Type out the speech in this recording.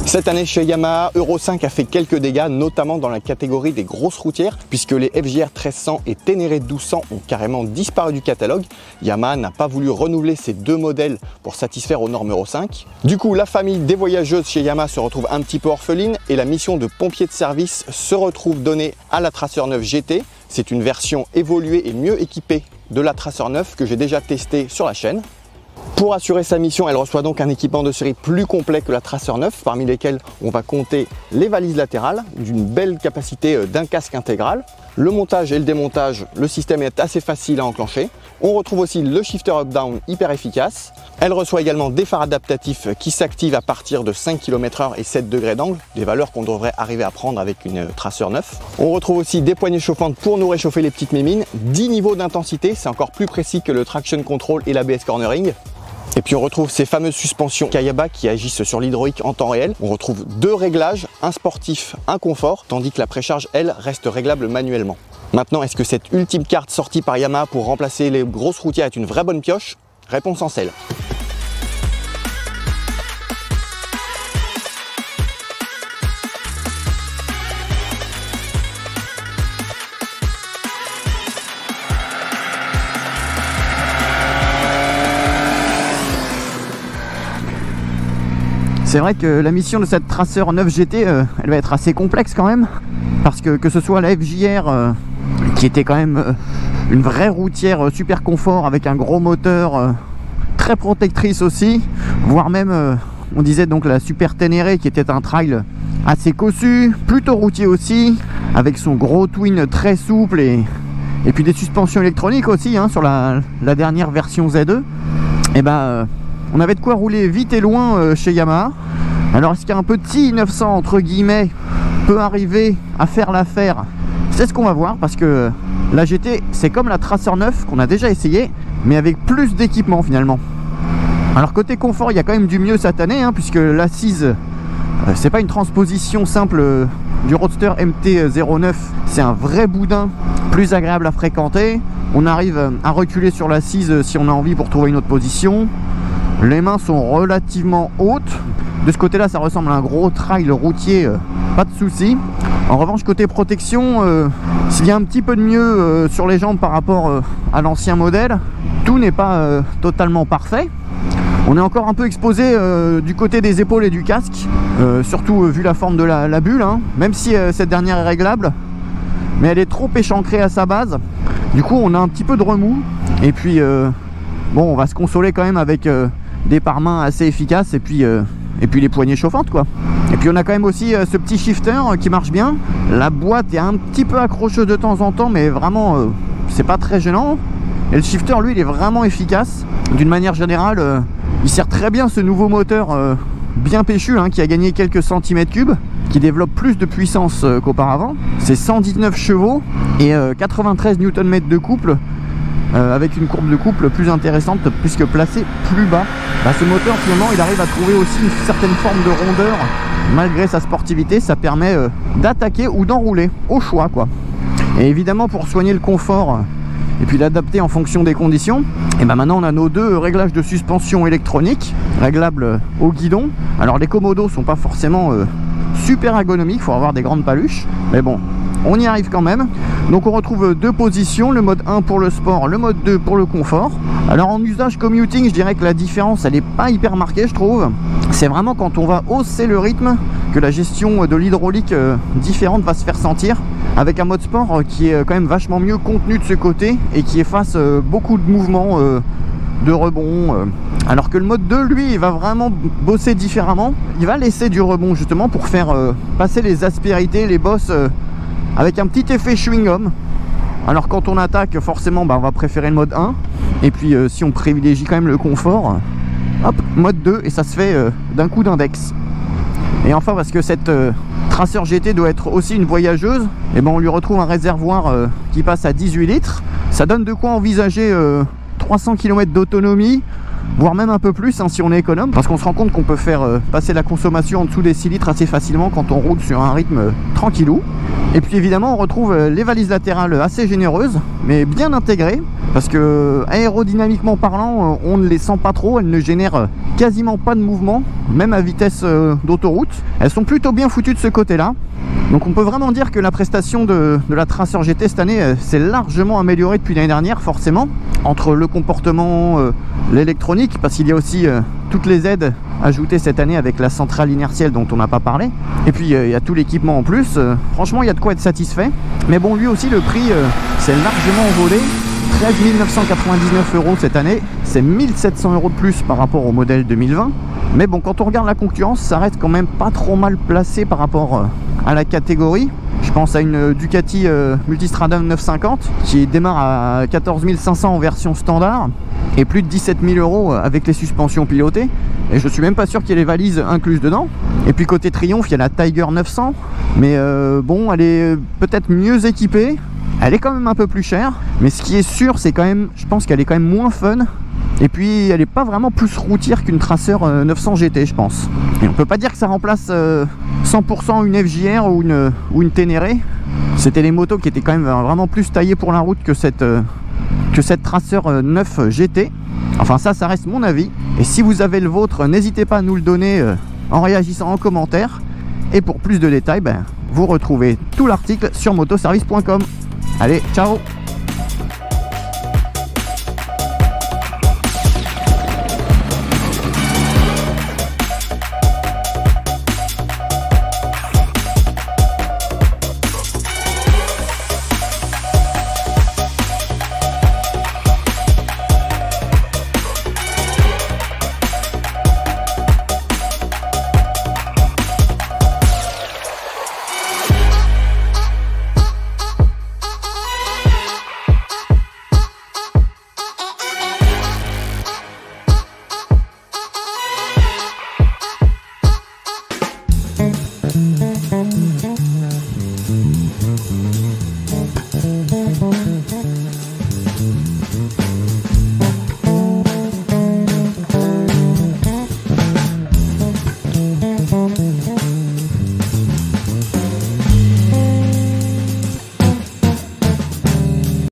Cette année chez Yamaha, Euro 5 a fait quelques dégâts, notamment dans la catégorie des grosses routières, puisque les FJR 1300 et Ténéré 1200 ont carrément disparu du catalogue. Yamaha n'a pas voulu renouveler ces deux modèles pour satisfaire aux normes Euro 5. Du coup, la famille des voyageuses chez Yamaha se retrouve un petit peu orpheline et la mission de pompier de service se retrouve donnée à la Tracer 9 GT. C'est une version évoluée et mieux équipée de la Tracer 9 que j'ai déjà testée sur la chaîne. Pour assurer sa mission, elle reçoit donc un équipement de série plus complet que la Tracer 9, parmi lesquels on va compter les valises latérales d'une belle capacité d'un casque intégral. Le montage et le démontage, le système est assez facile à enclencher. On retrouve aussi le shifter up-down hyper efficace. Elle reçoit également des phares adaptatifs qui s'activent à partir de 5 km/h et 7 degrés d'angle, des valeurs qu'on devrait arriver à prendre avec une Tracer 9. On retrouve aussi des poignées chauffantes pour nous réchauffer les petites mémines, 10 niveaux d'intensité, c'est encore plus précis que le traction control et l'ABS cornering. Et puis on retrouve ces fameuses suspensions Kayaba qui agissent sur l'hydraulique en temps réel. On retrouve deux réglages, un sportif, un confort, tandis que la précharge, elle, reste réglable manuellement. Maintenant, est-ce que cette ultime carte sortie par Yamaha pour remplacer les grosses routières est une vraie bonne pioche? Réponse en selle. C'est vrai que la mission de cette Tracer 9 GT, elle va être assez complexe quand même, parce que ce soit la FJR, qui était quand même une vraie routière super confort avec un gros moteur, très protectrice aussi, voire même, on disait donc la Super Ténéré qui était un trail assez cossu, plutôt routier aussi, avec son gros twin très souple et puis des suspensions électroniques aussi hein, sur la dernière version Z2. Et ben on avait de quoi rouler vite et loin chez Yamaha. Alors est-ce qu'un petit 900 entre guillemets peut arriver à faire l'affaire? C'est ce qu'on va voir, parce que la GT c'est comme la Tracer 9 qu'on a déjà essayé, mais avec plus d'équipement finalement. Alors côté confort, il y a quand même du mieux cette année hein, puisque l'assise c'est pas une transposition simple du Roadster MT-09, c'est un vrai boudin plus agréable à fréquenter. On arrive à reculer sur l'assise si on a envie pour trouver une autre position. Les mains sont relativement hautes. De ce côté-là, ça ressemble à un gros trail routier, pas de souci. En revanche, côté protection, s'il y a un petit peu de mieux sur les jambes par rapport à l'ancien modèle, tout n'est pas totalement parfait. On est encore un peu exposé du côté des épaules et du casque, surtout vu la forme de la bulle, hein, même si cette dernière est réglable, mais elle est trop échancrée à sa base. Du coup, on a un petit peu de remous. Et puis, bon, on va se consoler quand même avec des pare-mains assez efficaces et puis les poignées chauffantes quoi. Et puis on a quand même aussi ce petit shifter qui marche bien. La boîte est un petit peu accrocheuse de temps en temps, mais vraiment c'est pas très gênant. Et le shifter lui il est vraiment efficace. D'une manière générale il sert très bien ce nouveau moteur bien péchu hein, qui a gagné quelques centimètres cubes, qui développe plus de puissance qu'auparavant. C'est 119 chevaux et 93 Nm de couple, avec une courbe de couple plus intéressante puisque placée plus bas. Bah, ce moteur finalement il arrive à trouver aussi une certaine forme de rondeur malgré sa sportivité. Ça permet d'attaquer ou d'enrouler au choix quoi. Et évidemment pour soigner le confort et puis l'adapter en fonction des conditions, et ben maintenant on a nos deux réglages de suspension électronique réglables au guidon. Alors les commodos sont pas forcément super ergonomiques, il faut avoir des grandes paluches, mais bon on y arrive quand même. Donc on retrouve deux positions, le mode 1 pour le sport, le mode 2 pour le confort. Alors en usage commuting, je dirais que la différence elle n'est pas hyper marquée je trouve. C'est vraiment quand on va hausser le rythme que la gestion de l'hydraulique différente va se faire sentir, avec un mode sport qui est quand même vachement mieux contenu de ce côté et qui efface beaucoup de mouvements de rebond, alors que le mode 2 lui il va vraiment bosser différemment. Il va laisser du rebond justement pour faire passer les aspérités, les bosses avec un petit effet chewing-gum. Alors quand on attaque forcément bah, on va préférer le mode 1, et puis si on privilégie quand même le confort, hop, mode 2 et ça se fait d'un coup d'index. Et enfin parce que cette Tracer GT doit être aussi une voyageuse, et ben on lui retrouve un réservoir qui passe à 18 litres. Ça donne de quoi envisager 300 km d'autonomie, voire même un peu plus hein, si on est économe, parce qu'on se rend compte qu'on peut faire passer la consommation en dessous des 6 litres assez facilement quand on roule sur un rythme tranquillou. Et puis évidemment on retrouve les valises latérales assez généreuses mais bien intégrées. parce que aérodynamiquement parlant, on ne les sent pas trop, elles ne génèrent quasiment pas de mouvement, même à vitesse d'autoroute. Elles sont plutôt bien foutues de ce côté-là. Donc on peut vraiment dire que la prestation de la Tracer GT cette année s'est largement améliorée depuis l'année dernière, forcément, entre le comportement, l'électronique, parce qu'il y a aussi toutes les aides ajoutées cette année avec la centrale inertielle dont on n'a pas parlé, et puis il y a tout l'équipement en plus. Franchement, il y a de quoi être satisfait. Mais bon, lui aussi, le prix s'est largement envolé. 13 999 € cette année, c'est 1700 € de plus par rapport au modèle 2020. Mais bon, quand on regarde la concurrence, ça reste quand même pas trop mal placé par rapport à la catégorie. Je pense à une Ducati Multistrada 950 qui démarre à 14 500 en version standard et plus de 17 000 € avec les suspensions pilotées. Et je suis même pas sûr qu'il y ait les valises incluses dedans. Et puis côté Triumph, il y a la Tiger 900, mais bon, elle est peut-être mieux équipée. Elle est quand même un peu plus chère, mais ce qui est sûr, c'est quand même, je pense qu'elle est quand même moins fun. Et puis, elle n'est pas vraiment plus routière qu'une Tracer 900 GT, je pense. Et on peut pas dire que ça remplace 100% une FJR ou une Ténéré. C'était des motos qui étaient quand même vraiment plus taillées pour la route que cette Tracer 9 GT. Enfin, ça reste mon avis. Et si vous avez le vôtre, n'hésitez pas à nous le donner en réagissant en commentaire. Et pour plus de détails, vous retrouvez tout l'article sur motoservice.com. Allez, ciao!